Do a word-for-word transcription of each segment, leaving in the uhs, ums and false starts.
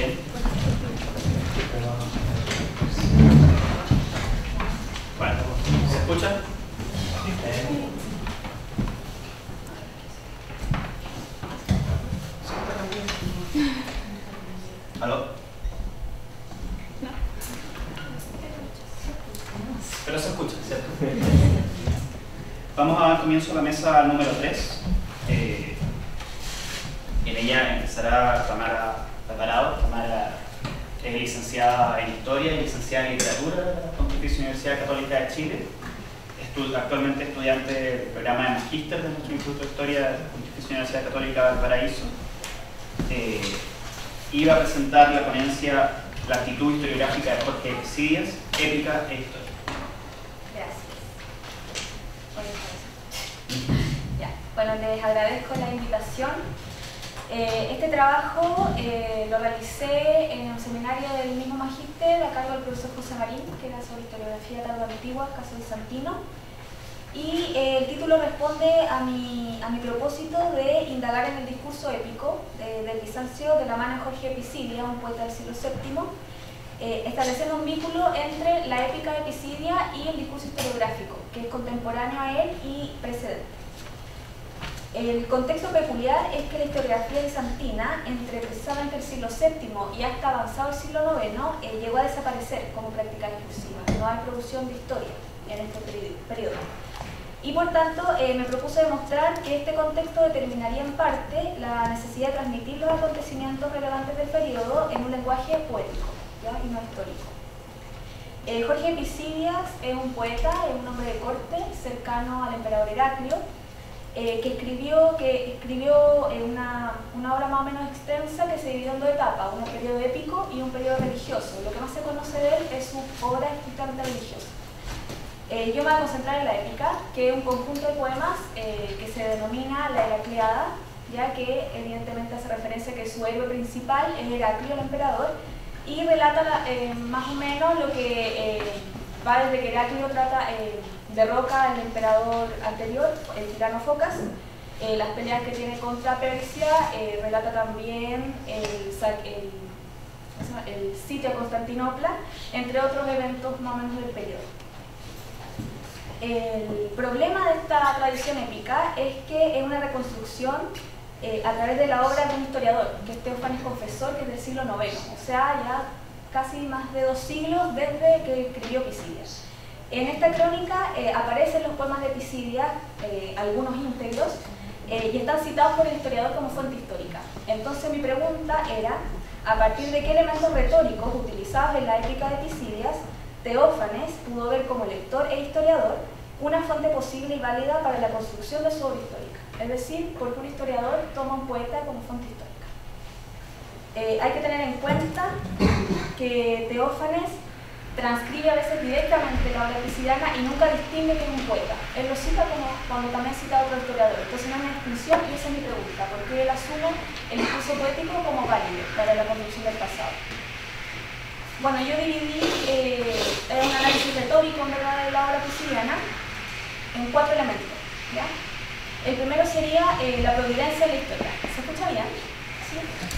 Bien. Bueno, ¿se escucha? Eh. ¿Aló? No. Pero se escucha, ¿cierto? Vamos a dar comienzo a la mesa número tres. Eh, en ella empezará Tamara Alvarado. Tamara es licenciada en Historia y licenciada en Literatura de la Pontificia Universidad Católica de Chile. Estu actualmente estudiante del programa de Magíster de nuestro Instituto de Historia de la Pontificia Universidad Católica de Valparaíso. Eh, iba a presentar la ponencia La actitud historiográfica de Jorge Epicidias, épica e histórica. Ya. Bueno, les agradezco la invitación. Eh, este trabajo eh, lo realicé en un seminario del mismo Magíster a cargo del profesor José Marín, que era sobre historiografía tardo-antigua, caso bizantino. Y eh, el título responde a mi, a mi propósito de indagar en el discurso épico de, del Bizancio de la mano de Jorge Epicidia, un poeta del siglo séptimo, eh, estableciendo un vínculo entre la épica de Epicidia y el discurso historiográfico, que es contemporáneo a él y precedente. El contexto peculiar es que la historiografía bizantina, entre precisamente el siglo séptimo y hasta avanzado el siglo noveno, eh, llegó a desaparecer como práctica exclusiva. No hay producción de historia en este periodo. Y por tanto, eh, me propuse demostrar que este contexto determinaría en parte la necesidad de transmitir los acontecimientos relevantes del periodo en un lenguaje poético, ¿ya? Y no histórico. Eh, Jorge Epicidias es un poeta, es un hombre de corte cercano al emperador Heraclio, eh, que escribió, que escribió eh, una, una obra más o menos extensa que se dividió en dos etapas, un periodo épico y un periodo religioso. Lo que más se conoce de él es su obra estrictamente religiosa. Eh, yo me voy a concentrar en la épica, que es un conjunto de poemas eh, que se denomina la Heracleada, ya que evidentemente hace referencia a que su héroe principal es Heraclio, el emperador, y relata la, eh, más o menos lo que eh, va desde que Heraclio trata, eh, derroca al emperador anterior, el tirano Focas, eh, las peleas que tiene contra Persia, eh, relata también el, el, el sitio a Constantinopla, entre otros eventos más o menos del periodo. El problema de esta tradición épica es que es una reconstrucción eh, a través de la obra de un historiador, que es Teófanes Confesor, que es del siglo noveno, o sea, ya casi más de dos siglos desde que escribió Epicidias. En esta crónica eh, aparecen los poemas de Epicidias, eh, algunos íntegros, eh, y están citados por el historiador como fuente histórica. Entonces mi pregunta era, ¿a partir de qué elementos retóricos utilizados en la épica de Epicidias Teófanes pudo ver como lector e historiador una fuente posible y válida para la construcción de su obra histórica? Es decir, ¿por qué un historiador toma un poeta como fuente histórica? Eh, hay que tener en cuenta que Teófanes transcribe a veces directamente la obra epicidiana y nunca distingue que es un poeta. Él lo cita como cuando también cita a otro historiador. Entonces no hay una distinción y esa es mi pregunta, porque él asume el discurso poético como válido para la construcción del pasado. Bueno, yo dividí eh, un análisis retórico en verdad de la obra epicidiana en cuatro elementos, ¿ya? El primero sería eh, la providencia de la historia. ¿Se escucha bien? ¿Sí?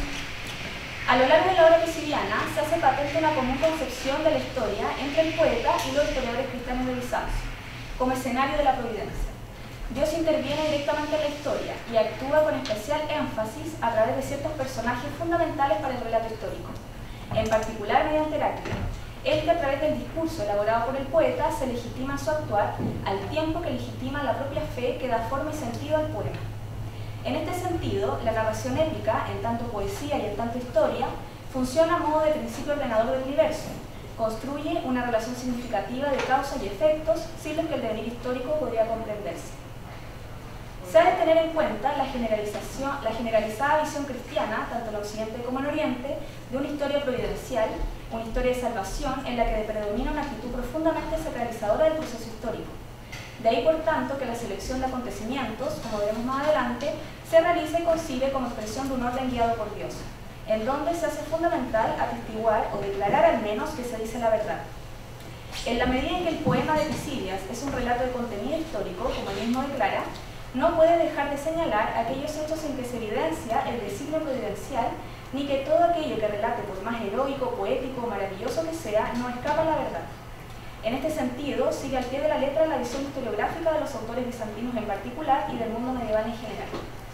A lo largo de la obra epicidiana se hace patente una común concepción de la historia entre el poeta y los historiadores cristianos de Bizancio, como escenario de la providencia. Dios interviene directamente en la historia y actúa con especial énfasis a través de ciertos personajes fundamentales para el relato histórico, en particular mediante Heraclio, el que a través del discurso elaborado por el poeta se legitima su actuar al tiempo que legitima la propia fe que da forma y sentido al poema. En este sentido, la narración épica, en tanto poesía y en tanto historia, funciona a modo de principio ordenador del universo, construye una relación significativa de causa y efectos sin los que el devenir histórico podría comprenderse. Se ha de tener en cuenta la, generalización, la generalizada visión cristiana, tanto en Occidente como en Oriente, de una historia providencial, una historia de salvación en la que predomina una actitud profundamente sacralizadora del proceso histórico. De ahí, por tanto, que la selección de acontecimientos, como veremos más adelante, se realiza y concibe como expresión de un orden guiado por Dios, en donde se hace fundamental atestiguar o declarar al menos que se dice la verdad. En la medida en que el poema de Epicidias es un relato de contenido histórico, como él mismo declara, no puede dejar de señalar aquellos hechos en que se evidencia el designio providencial ni que todo aquello que relate, por más heroico, poético o maravilloso que sea, no escapa a la verdad. En este sentido, sigue al pie de la letra la visión historiográfica de los autores bizantinos en particular y del mundo medieval en general.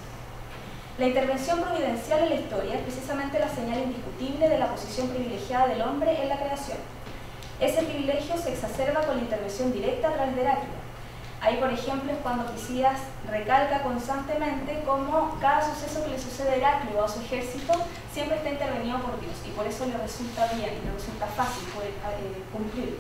La intervención providencial en la historia es precisamente la señal indiscutible de la posición privilegiada del hombre en la creación. Ese privilegio se exacerba con la intervención directa a través de Heraclio. Ahí, por ejemplo, es cuando Pisías recalca constantemente cómo cada suceso que le sucede a Heraclio o a su ejército siempre está intervenido por Dios, y por eso le resulta bien, le resulta fácil poder eh, cumplirlo.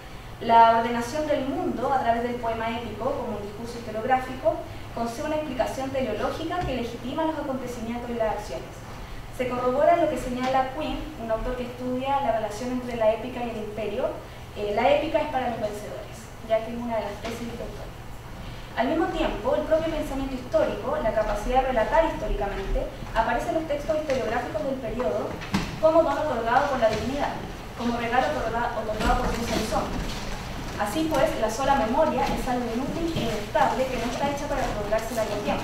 La ordenación del mundo a través del poema épico, como un discurso historiográfico, concede una explicación teleológica que legitima los acontecimientos y las acciones. Se corrobora lo que señala Quinn, un autor que estudia la relación entre la épica y el imperio. Eh, la épica es para los vencedores, ya que es una de las tesis del autor. Al mismo tiempo, el propio pensamiento histórico, la capacidad de relatar históricamente, aparece en los textos historiográficos del periodo como don otorgado por la divinidad, como regalo otorgado, otorgado por Dios al hombre. Así pues, la sola memoria es algo inútil e inestable que no está hecha para prolongarse largo tiempo.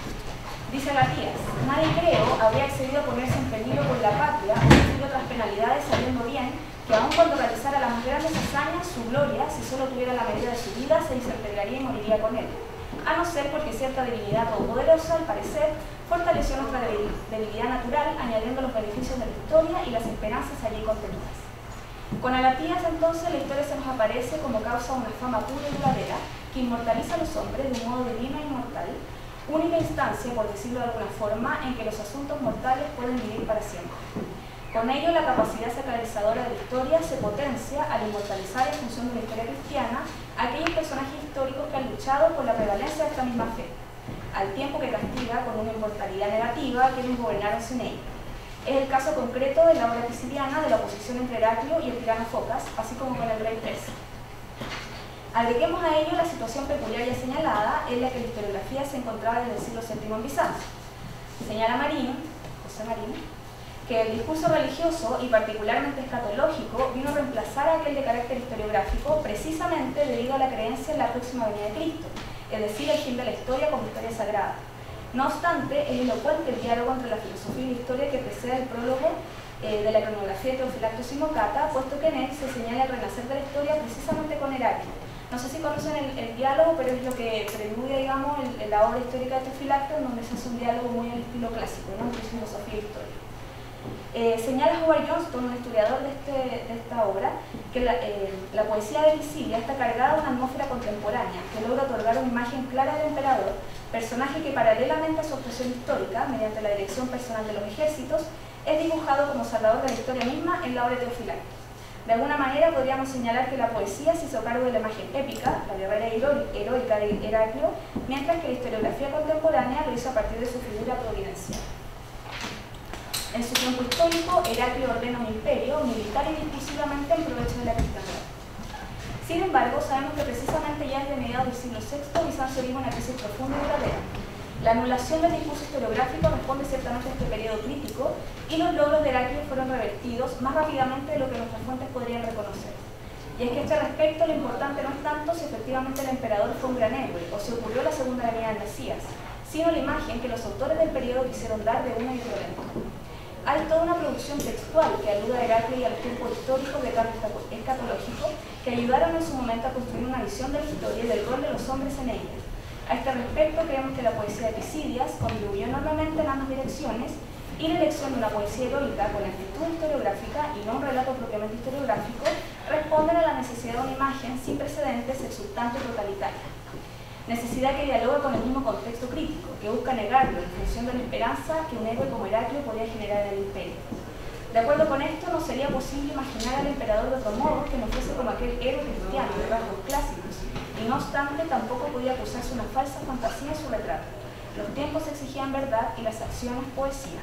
Dice Matías, nadie creo habría accedido a ponerse en peligro por la patria o sufrir otras penalidades sabiendo bien que aun cuando realizara las más grandes hazañas, su gloria, si solo tuviera la medida de su vida, se desintegraría y moriría con él. A no ser porque cierta divinidad todopoderosa, al parecer, fortaleció nuestra debilidad natural, añadiendo los beneficios de la historia y las esperanzas allí contenidas. Con Agatías, entonces, la historia se nos aparece como causa de una fama pura y duradera que inmortaliza a los hombres de un modo divino e inmortal, única instancia, por decirlo de alguna forma, en que los asuntos mortales pueden vivir para siempre. Con ello, la capacidad sacralizadora de la historia se potencia al inmortalizar en función de la historia cristiana a aquellos personajes históricos que han luchado por la prevalencia de esta misma fe, al tiempo que castiga con una inmortalidad negativa a quienes gobernaron sin ella. Es el caso concreto de la obra pisiliana de la oposición entre Heraclio y el tirano Focas, así como con el rey Persia. Agreguemos a ello la situación peculiar ya señalada en la que la historiografía se encontraba desde el siglo séptimo en Bizancio. Señala Marín, José Marín, que el discurso religioso y particularmente escatológico vino a reemplazar a aquel de carácter historiográfico precisamente debido a la creencia en la próxima venida de Cristo, es decir, el fin de la historia como historia sagrada. No obstante, es elocuente el diálogo entre la filosofía y la historia que precede el prólogo eh, de la cronografía de Teofilacto Simocata, puesto que en él se señala el renacer de la historia precisamente con Heraclio. No sé si conocen el, el diálogo, pero es lo que preludia, digamos, el, la obra histórica de Teofilacto, en donde se hace un diálogo muy al estilo clásico, ¿no?, entre filosofía y historia. Eh, señala Howard Johnston, un historiador de, este, de esta obra, que la, eh, la poesía de Pisidia está cargada de una atmósfera contemporánea que logra otorgar una imagen clara del emperador, personaje que paralelamente a su actuación histórica, mediante la dirección personal de los ejércitos, es dibujado como salvador de la historia misma en la obra de Teofilacto. De alguna manera podríamos señalar que la poesía se hizo cargo de la imagen épica, la guerrera heroica de Heraclio, mientras que la historiografía contemporánea lo hizo a partir de su figura providencial. En su tiempo histórico, Heraclio ordena un imperio militar y discursivamente en provecho de la cristiandad. Sin embargo, sabemos que precisamente ya desde mediados del siglo sexto, Bizancio vive una crisis profunda y duradera. La anulación del discurso historiográfico responde ciertamente a este periodo crítico y los logros de Heraclio fueron revertidos más rápidamente de lo que nuestras fuentes podrían reconocer. Y es que a este respecto lo importante no es tanto si efectivamente el emperador fue un gran héroe o si ocurrió la segunda venida del Mesías, sino la imagen que los autores del periodo quisieron dar de uno y otro evento. Hay toda una producción textual que alude a Heraclio y al tiempo histórico de carácter escatológico que ayudaron en su momento a construir una visión de la historia y del rol de los hombres en ella. A este respecto, creemos que la poesía de Pisidias contribuyó enormemente en ambas direcciones y la elección de una poesía heroica con actitud historiográfica y no un relato propiamente historiográfico responden a la necesidad de una imagen sin precedentes, exultante y totalitaria. Necesidad que dialoga con el mismo contexto crítico, que busca negarlo en función de la esperanza que un héroe como Heraclio podía generar en el imperio. De acuerdo con esto, no sería posible imaginar al emperador de otro modo que no fuese como aquel héroe cristiano de rasgos clásicos, y no obstante tampoco podía acusarse una falsa fantasía en su retrato. Los tiempos exigían verdad y las acciones poesía.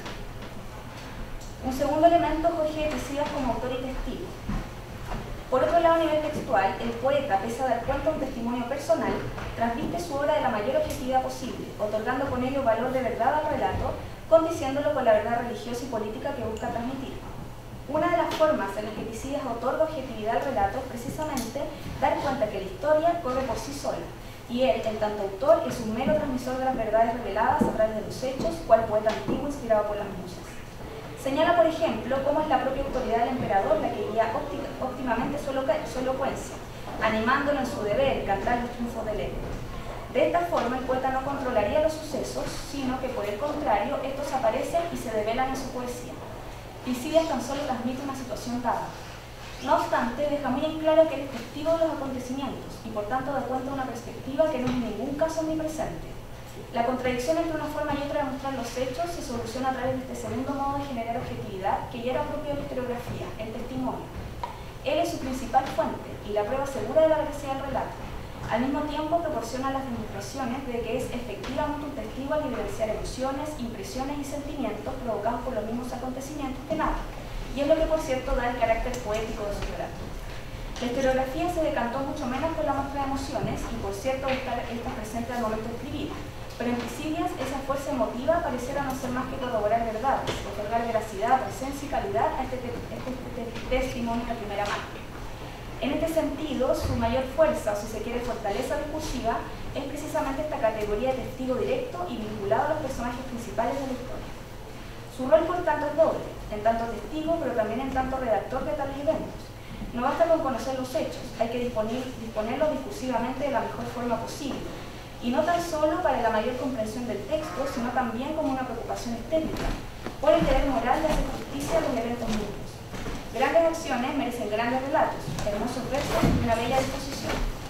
Un segundo elemento es Jorge de Pisidias como autor y testigo. Por otro lado, a nivel textual, el poeta, pese a dar cuenta de un testimonio personal, transmite su obra de la mayor objetividad posible, otorgando con ello valor de verdad al relato, condiciéndolo con la verdad religiosa y política que busca transmitir. Una de las formas en las que Pisidias otorga objetividad al relato es precisamente dar cuenta que la historia corre por sí sola, y él, en tanto autor, es un mero transmisor de las verdades reveladas a través de los hechos, cual poeta antiguo inspirado por las musas. Señala, por ejemplo, cómo es la propia autoridad del emperador la que guía óptimamente su elocuencia, animándolo en su deber, cantar los triunfos del héroe. De esta forma, el poeta no controlaría los sucesos, sino que, por el contrario, estos aparecen y se develan en su poesía. Pisidias tan solo transmite una situación dada. No obstante, deja muy en claro que él es testigo de los acontecimientos y, por tanto, da cuenta de una perspectiva que no es en ningún caso omnipresente. La contradicción entre una forma y otra de mostrar los hechos se soluciona a través de este segundo modo de generar objetividad que ya era propio de la historiografía, el testimonio. Él es su principal fuente y la prueba segura de la veracidad del relato. Al mismo tiempo proporciona las demostraciones de que es efectivamente un testigo al evidenciar emociones, impresiones y sentimientos provocados por los mismos acontecimientos que narra, y es lo que por cierto da el carácter poético de su relato. La historiografía se decantó mucho menos por la muestra de emociones y por cierto estar esta presente al momento de escribir, pero en Pisidias esa fuerza emotiva pareciera no ser más que corroborar verdades, otorgar veracidad, presencia y calidad a este, te este, este testimonio de primera mano. En este sentido, su mayor fuerza, o si se quiere fortaleza discursiva, es precisamente esta categoría de testigo directo y vinculado a los personajes principales de la historia. Su rol, por tanto, es doble, en tanto testigo, pero también en tanto redactor de tales eventos. No basta con conocer los hechos, hay que disponer, disponerlos discursivamente de la mejor forma posible, y no tan solo para la mayor comprensión del texto, sino también como una preocupación estética, por el deber moral de hacer justicia a los eventos mismos. Grandes acciones merecen grandes relatos, hermosos versos y una bella disposición.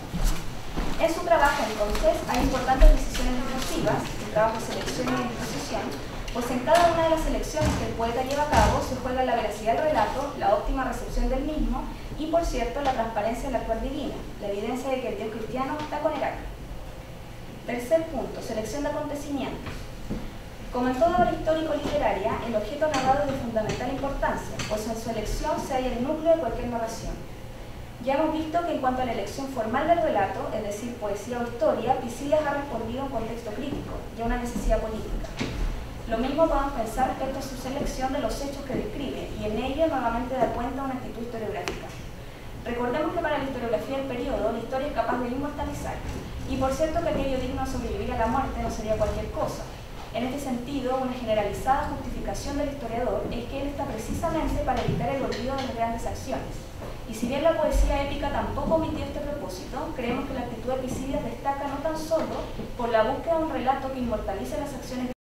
En su trabajo, entonces, hay importantes decisiones discursivas, el trabajo de selección y de disposición, pues en cada una de las selecciones que el poeta lleva a cabo se juega la veracidad del relato, la óptima recepción del mismo y, por cierto, la transparencia del actuar divina, la evidencia de que el Dios cristiano está con Heracles. Tercer punto, selección de acontecimientos. Como en toda obra histórico-literaria, el objeto narrado es de fundamental importancia, pues en su elección se halla el núcleo de cualquier narración. Ya hemos visto que en cuanto a la elección formal del relato, es decir, poesía o historia, Pisidias ha respondido a un contexto crítico y a una necesidad política. Lo mismo podemos pensar respecto a su selección de los hechos que describe, y en ello nuevamente da cuenta de una actitud historiográfica. Recordemos que para la historiografía del periodo, la historia es capaz de inmortalizar, y por cierto que aquello digno de sobrevivir a la muerte no sería cualquier cosa. En este sentido, una generalizada justificación del historiador es que él está precisamente para evitar el olvido de las grandes acciones. Y si bien la poesía épica tampoco omitió este propósito, creemos que la actitud de Pisidias destaca no tan solo por la búsqueda de un relato que inmortalice las acciones